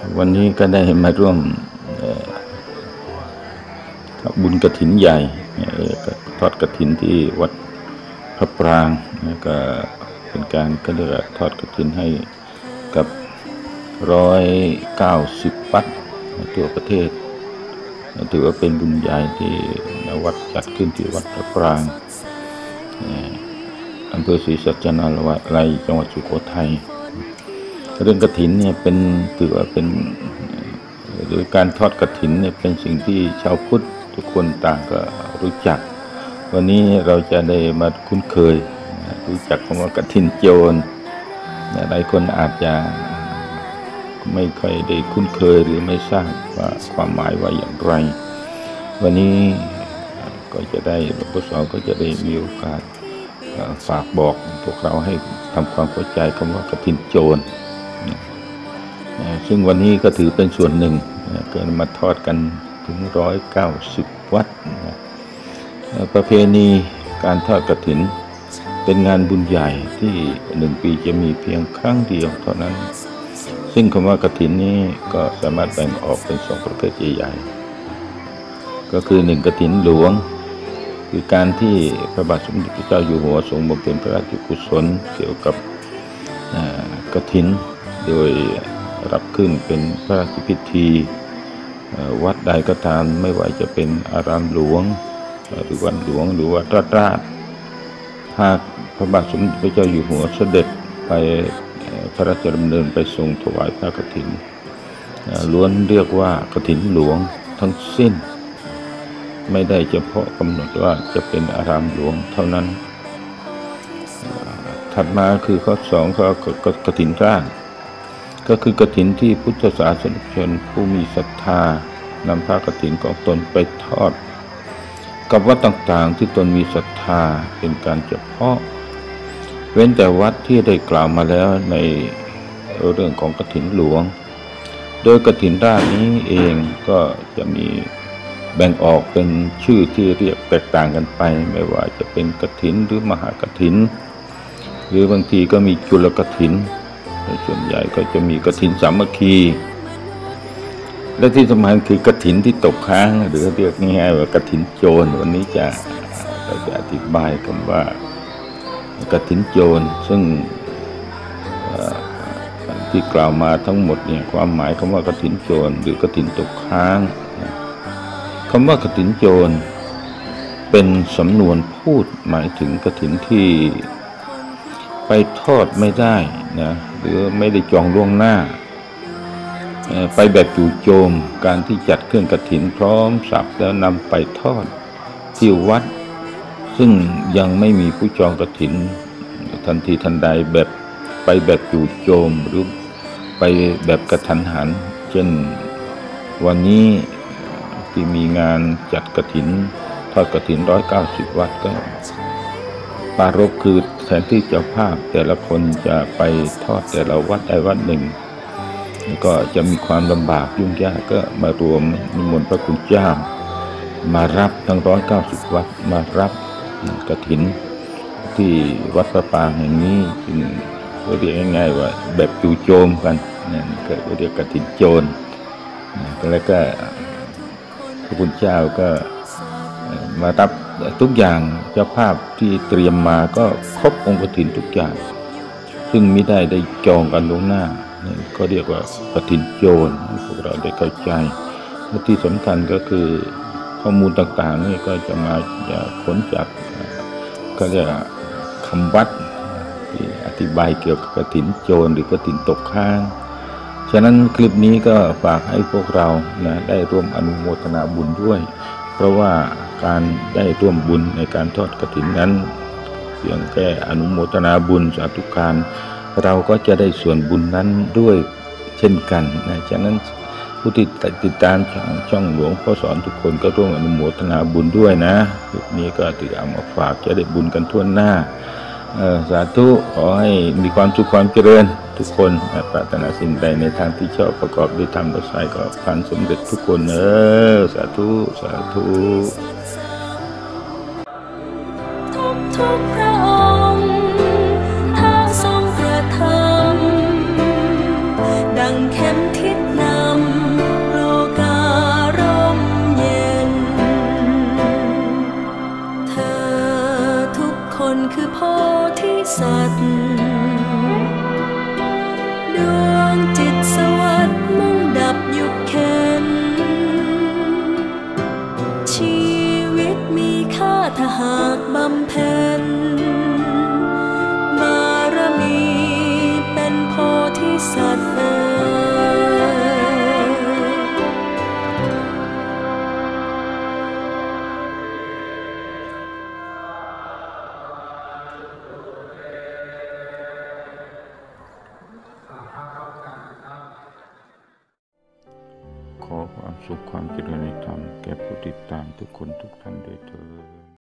วันนี้ก็ได้มาร่วมบุญกฐินใหญ่ทอดกฐินที่วัดพระปรางก็เป็นการก็เรียกทอดกฐินให้กับ190 วัดทั่วประเทศถือว่าเป็นบุญใหญ่ที่วัดจัดขึ้นที่วัดพระปรางอำเภอศรีสัชนาลัยจังหวัดสุโขทัยเรื่องกฐินเนี่ยเป็นถือว่าเป็นหรือการทอดกฐินเนี่ยเป็นสิ่งที่ชาวพุทธทุกคนต่างก็รู้จักวันนี้เราจะได้มาคุ้นเคยรู้จักคำว่ากฐินโจรหลายคนอาจจะไม่ค่อยได้คุ้นเคยหรือไม่ทราบว่าความหมายว่าอย่างไรวันนี้ก็จะได้หลวงพ่อสอนก็จะได้มีโอกาสฝากบอกพวกเราให้ทำความเข้าใจคำว่ากฐินโจรซึ่งวันนี้ก็ถือเป็นส่วนหนึ่งเกิดมาทอดกันถึง190 วัดประเพณีการทอดกฐินเป็นงานบุญใหญ่ที่1 ปีจะมีเพียงครั้งเดียวเท่านั้นซึ่งคำว่ากฐินนี้ก็สามารถแบ่งออกเป็น2 ประเภทใหญ่ๆก็คือ1 กฐินหลวงคือการที่พระบาทสมเด็จพระเจ้าอยู่หัวทรงบำเพ็ญพระราชกุศลเกี่ยวกับกฐินโดยรับขึ้นเป็นพระราชพิธีวัดใดก็ตามไม่ว่าจะเป็นอารามหลวงหรือวัดหลวงหรือวัดราชหากพระบาทสมเด็จพระเจ้าอยู่หัวเสด็จไปพระราชดำเนินไปทรงถวายพระกฐินล้วนเรียกว่ากฐินหลวงทั้งสิ้นไม่ได้เฉพาะกำหนดว่าจะเป็นอารามหลวงเท่านั้นถัดมาคือข้อ2ก็กฐินราชก็คือกฐินที่พุทธศาสนิกชนผู้มีศรัทธานำผ้ากฐินของตนไปทอดกับวัดต่างๆที่ตนมีศรัทธาเป็นการเฉพาะเว้นแต่วัดที่ได้กล่าวมาแล้วในเรื่องของกฐินหลวงโดยกฐินราชนี้เองก็จะมีแบ่งออกเป็นชื่อที่เรียกแตกต่างกันไปไม่ว่าจะเป็นกฐินหรือมหากฐินหรือบางทีก็มีจุลกฐินส่วนใหญ่ก็จะมีกฐินสามัคคีและที่สำคัญคือกฐินที่ตกค้างหรือเรียกง่ายๆว่ากฐินโจรวันนี้เราจะอธิบายคำว่ากฐินโจรซึ่งที่กล่าวมาทั้งหมดเนี่ยความหมายคำว่ากฐินโจรหรือกฐินตกค้างคำว่ากฐินโจรเป็นสำนวนพูดหมายถึงกฐินที่ไปทอดไม่ได้นะหรือไม่ได้จองล่วงหน้าไปแบบจู่โจมการที่จัดเครื่องกฐินพร้อมสับแล้วนำไปทอดที่วัดซึ่งยังไม่มีผู้จองกฐินทันทีทันใดแบบไปแบบจู่โจมหรือไปแบบกระทันหันเช่นวันนี้ที่มีงานจัดกฐินทอดกฐิน190 วัดก็ปารภคือแทนที่เจ้าภาพแต่ละคนจะไปทอดแต่ละวัดใดวัดหนึ่งก็จะมีความลำบากยุ่งยากก็มารวมนิมนต์พระคุณเจ้ามารับทั้ง190 วัดมารับกฐินที่วัดพระปรางแห่งนี้จึงเรียกง่ายๆว่าแบบจู่โจมกันนั่นก็เรียกกฐินโจรแล้วก็พระคุณเจ้าก็มารับทุกอย่างเจ้าภาพที่เตรียมมาก็ครบองค์กฐินทุกอย่างซึ่งไม่ได้จองกันล่วงหน้าก็เรียกว่ากฐินโจรพวกเราได้เข้าใจและที่สำคัญก็คือข้อมูลต่างๆนี่ก็จะมาผลจากก็เรียกคำวัดที่อธิบายเกี่ยวกับกฐินโจรหรือกฐินตกค้างฉะนั้นคลิปนี้ก็ฝากให้พวกเรานะได้ร่วมอนุโมทนาบุญด้วยเพราะว่าการได้ร่วมบุญในการทอดกฐินนั้นเพียงแค่อนุโมทนาบุญสาธุการเราก็จะได้ส่วนบุญนั้นด้วยเช่นกันนะฉะนั้นผู้ที่ติดตามช่องหลวงพ่อสอนทุกคนก็ร่วมอนุโมทนาบุญด้วยนะคลิปนี้ก็ถือเอามาฝากจะได้บุญกันทั่วหน้าสาธุขอให้มีความสุขความเจริญทุกคนปรารถนาสิ่งใดในทางที่ชอบประกอบด้วยธรรมและสายก็พันสำเร็จทุกคนสาธุสาธุทุกพระองค์ถ้าทรงกระทำดังเข็มทิศนาสัตว์ดวงจิตสวัสดิ์มุ่งดับยุคเข็นชีวิตมีค่าถ้าหากบำเพ็ญบารมีเป็นโพธิสัตว์ขอความสุขความเจริญในธรรมแก่ผู้ติดตามทุกคนทุกท่านด้วยเถิด